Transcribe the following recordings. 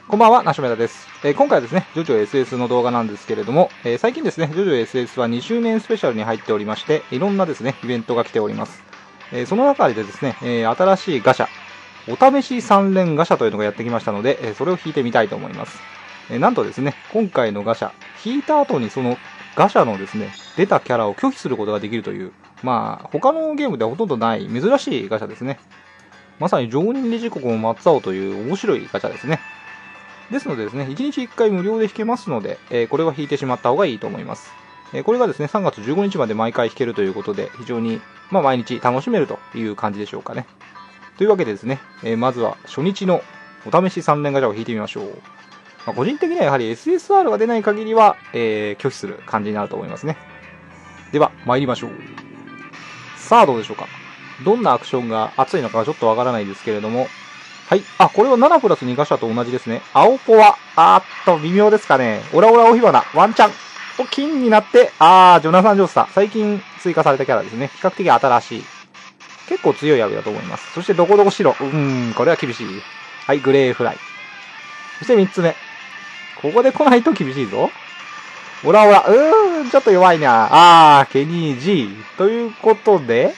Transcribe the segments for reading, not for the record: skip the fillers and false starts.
こんばんは、ナショメダです。今回はですね、ジョジョ SS の動画なんですけれども、最近ですね、ジョジョ SS は2周年スペシャルに入っておりまして、いろんなですね、イベントが来ております。その中でですね、新しいガシャ、お試し3連ガシャというのがやってきましたので、それを引いてみたいと思います。なんとですね、今回のガシャ、引いた後にそのガシャのですね、出たキャラを拒否することができるという、他のゲームではほとんどない珍しいガシャですね。まさに常任理事国も真っ青という面白いガチャですね。ですのでですね、1日1回無料で引けますので、これは引いてしまった方がいいと思います。これがですね、3月15日まで毎回引けるということで、非常に、毎日楽しめるという感じでしょうかね。というわけでですね、まずは初日のお試し3連ガチャを引いてみましょう。個人的にはやはり SSR が出ない限りは、拒否する感じになると思いますね。では、参りましょう。さあ、どうでしょうか。どんなアクションが熱いのかちょっとわからないですけれども、はい。これは7プラス2ガシャと同じですね。青ポは、微妙ですかね。オラオラオヒバナ、ワンチャン。金になって、ジョナサン・ジョースター。最近追加されたキャラですね。比較的新しい。結構強いアビだと思います。そして、どこどこ白。これは厳しい。はい、グレーフライ。そして3つ目。ここで来ないと厳しいぞ。オラオラ、ちょっと弱いな。ケニー G。ということで、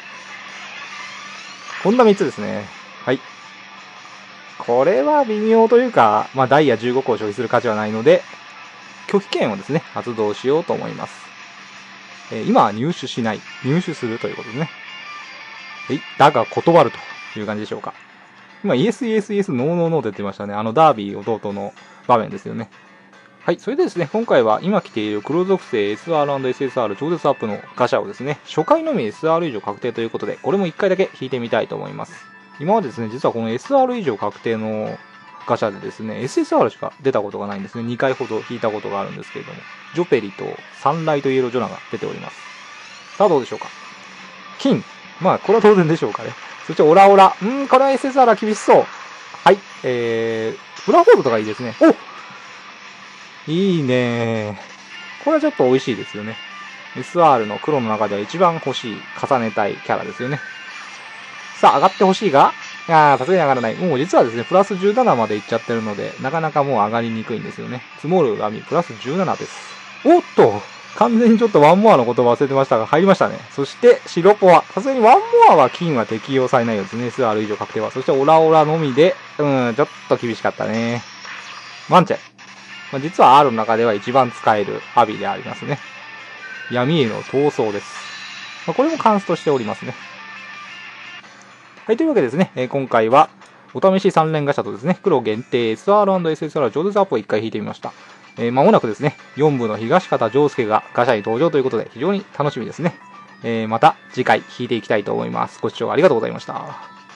こんな3つですね。はい。これは微妙というか、ダイヤ15個を消費する価値はないので、拒否権をですね、発動しようと思います。今は入手しない。入手するということですね。だが断るという感じでしょうか。今、イエスイエスイエスノーノーノーって言ってましたね。ダービー弟の場面ですよね。はい、それでですね、今回は今来ている黒属性 SR&SSR 超絶アップのガシャをですね、初回のみ SR 以上確定ということで、これも1回だけ引いてみたいと思います。今までですね、実はこの SR 以上確定のガシャでですね、SSR しか出たことがないんですね。2回ほど引いたことがあるんですけれども、ジョペリとサンライトイエロージョナが出ております。さあどうでしょうか。金。これは当然でしょうかね。そしてオラオラ。これは SSR は厳しそう。はい。フラフォードとかいいですね。いいねー。これはちょっと美味しいですよね。SR の黒の中では一番欲しい、重ねたいキャラですよね。さあ、上がってほしいが、さすがに上がらない。もう実はですね、プラス17までいっちゃってるので、なかなかもう上がりにくいんですよね。積もる網、プラス17です。おっと完全にちょっとワンモアの言葉忘れてましたが、入りましたね。そして、白ポア。さすがにワンモアは金は適用されないようですね。SR 以上確定は。そしてオラオラのみで、ちょっと厳しかったね。ワンチェ。実は R の中では一番使えるアビでありますね。闇への逃走です。これもカンストしておりますね。はい、というわけでですね、今回はお試し3連ガシャとですね、黒限定 SR&SSR 超絶アップを1回引いてみました。間もなくですね、4部の東方丈介がガシャに登場ということで非常に楽しみですね。また次回引いていきたいと思います。ご視聴ありがとうございました。